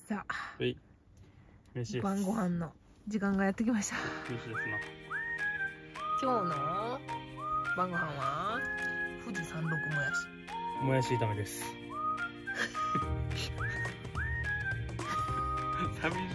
さあ、 嬉しいです。 晩ご飯の時間がやってきました。 嬉しいです今日の晩ご飯は富士山麓もやし。 な。もやし炒めです。寂しい。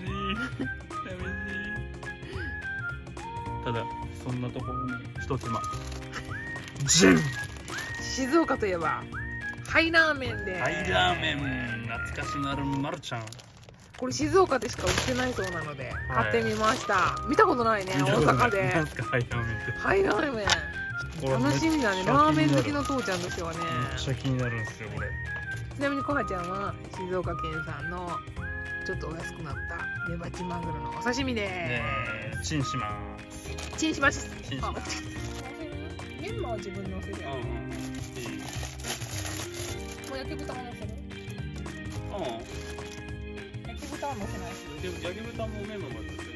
ただそんなところに一つジン。 静岡といえばハイラーメンで。 ハイラーメン、懐かしなるまるちゃん。 これ静岡でしか売ってないそうなので買ってみました。見たことないね、大阪で。 なんすかハイラーメンって。 ハイラーメン楽しみだね。ラーメン好きの父ちゃんとしてはね。 めっちゃ気になるんですよこれ。 ちなみにこはちゃんは静岡県産のちょっとお安くなったメバチマグロのお刺身でチンします。 チンします。 チンします。 メンマは自分のせる。もう焼き豚ものせる。焼き豚はのせないし。 焼き豚もメンマもやってる。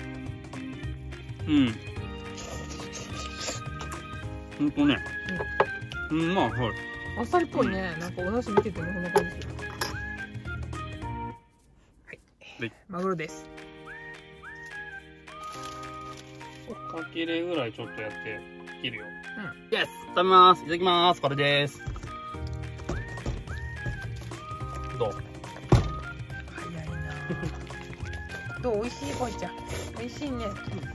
ほんとね。まあはい。 あっさりっぽいね。なんかお出汁見ててもこんな感じする。はい。マグロです。 かきれぐらいちょっとやって切るよ。イエス。食べます。いただきます。これです。どう？ 早いな。どう？美味しいこいちゃん。美味しいね。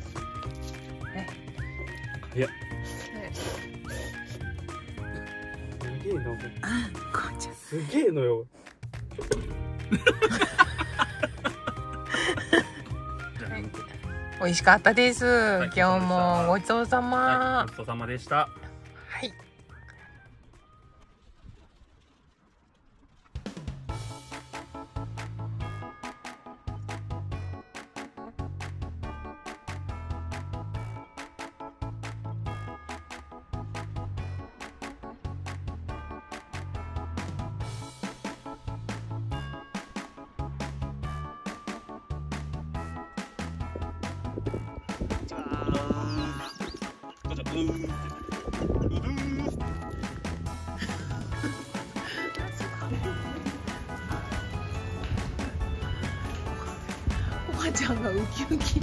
早っ。すげえな。 こいちゃん。 すげえのよ。 美味しかったです。今日もごちそうさま。 ごちそうさまでした。 はい。おばちゃんがウキウキ。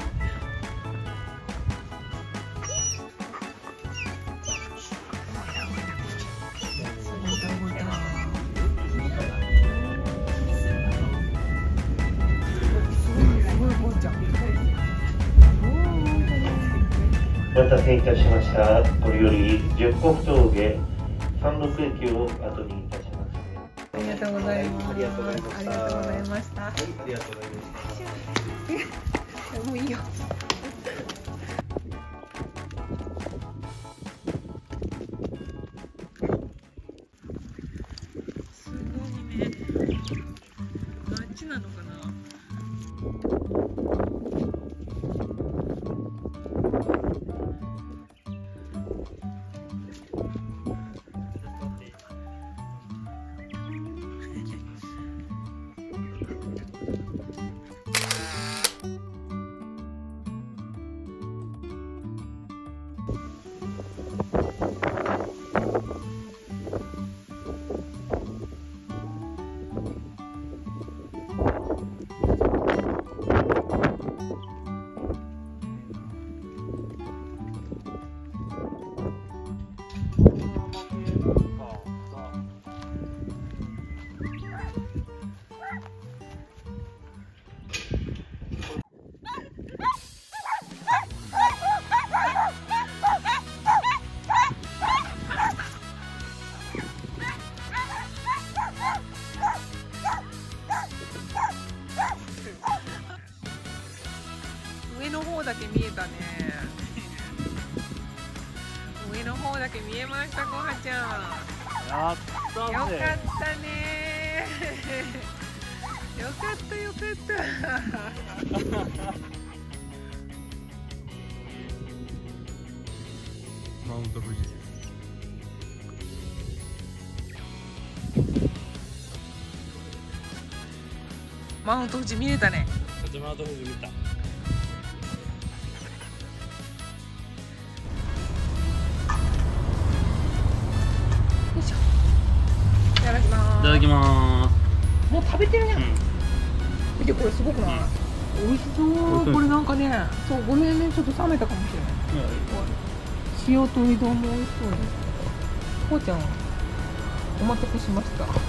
お待たせいたしました。これより十国峠山麓駅を後にいたします。 ありがとうございます。 ありがとうございました。 ありがとうございました。 ありがとうございました。 もういいよ。すごいね。あっちなのかな。上の方だけ見えたね。上の方だけ見えました、こはちゃん。 やったぜ。 よかったね。よかったよかった。 マウント富士です。 マウント富士見れたね。 マウント富士見た。 いただきます。 いただきます。 もう食べてるやん。 見てこれすごくない？美味しそう。これなんかね、そうごめんね、ちょっと冷めたかもしれない。塩とうどんも美味しそうです。こうちゃんお待たせしました。なんか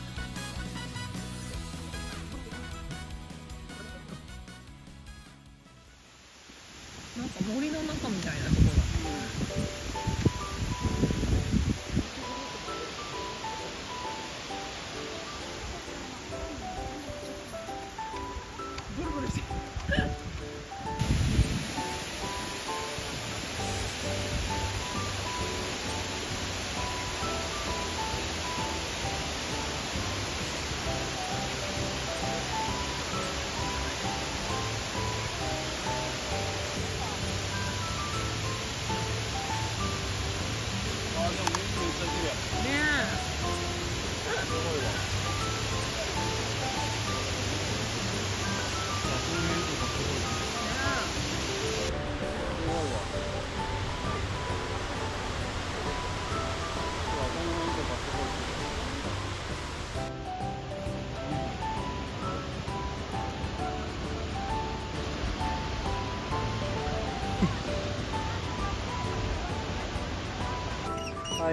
森の中みたいなところだ。ブルブルしてはい。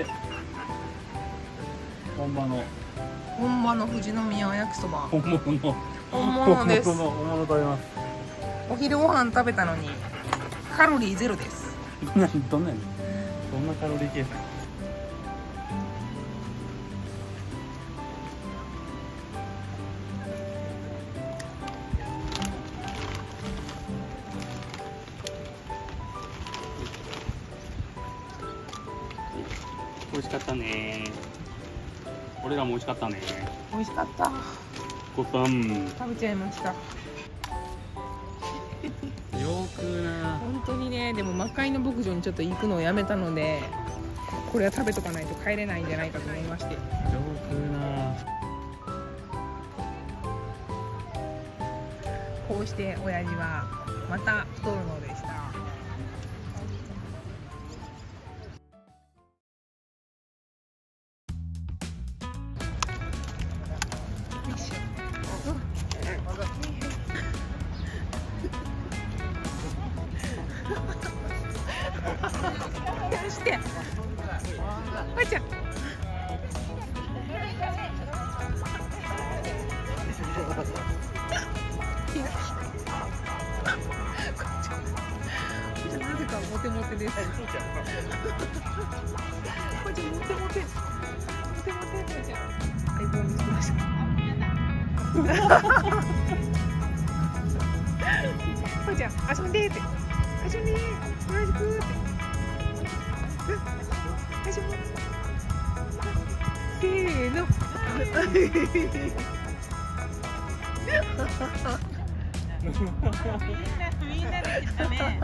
本場の富士宮焼きそば。 本物です。 本物食べます。 お昼ご飯食べたのにカロリーゼロです。 どんなカロリー計算？美味しかったね。俺らも美味しかったね。 美味しかった。 ごたん。 食べちゃいました。 よくな。 本当にね、でも魔界の牧場にちょっと行くのをやめたので、これは食べとかないと帰れないんじゃないかと思いまして。 よくな。 こうして親父はまた太るのでした。して、おいちゃん。なぜかモテモテです。こいちゃんモテモテ。モテモテこいちゃん。相棒見つけました。こいちゃん遊んでって。遊んで。よろしくって。せーの。みんなで言ったね。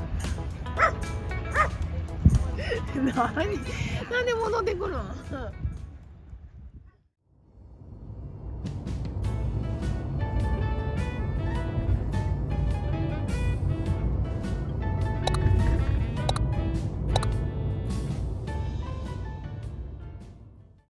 なんで戻ってくるの？